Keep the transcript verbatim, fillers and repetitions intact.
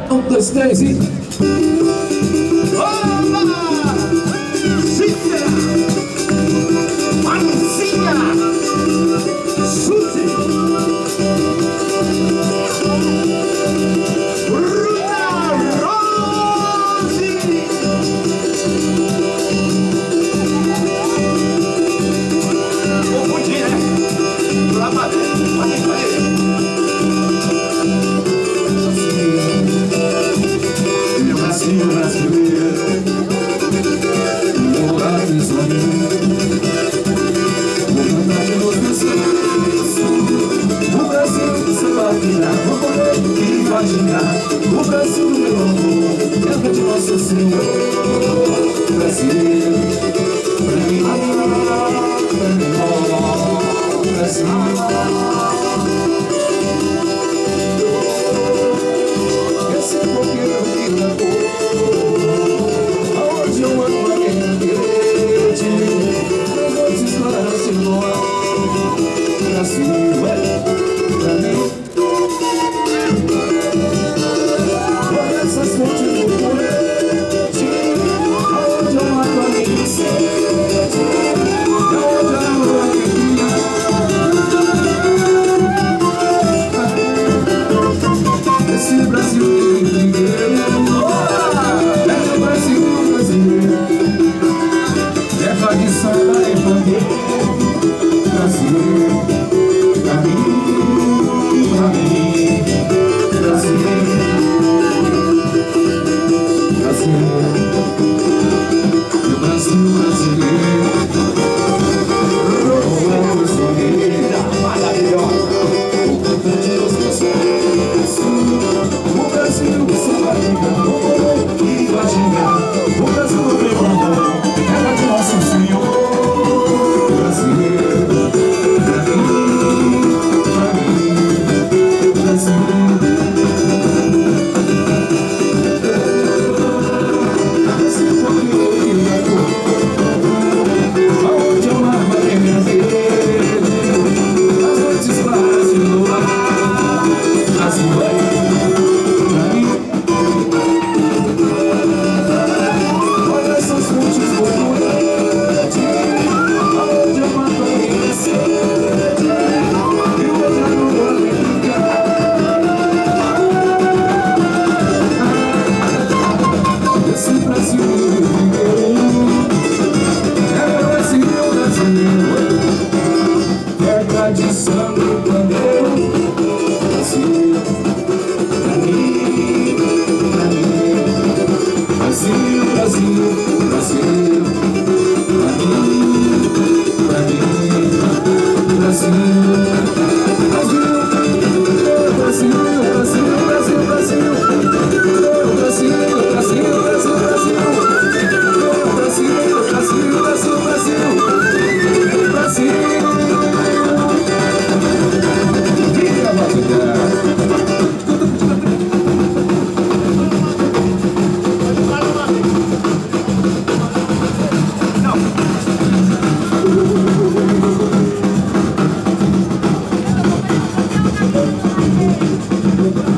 Um, dois, três e... Oba! Cícera! Marcinha! Suzy! Bruna Rose! Confundi, né? Lá pra dentro, pra dentro, pra dentro. Brasil brasileiro, vou lá de sonho, vou cantar de novo o Brasil você vai virar, vou poder imaginar o Brasil do meu amor, dentro de nosso Senhor. Brasil, pra mim, pra mim, Brasil. Thank you.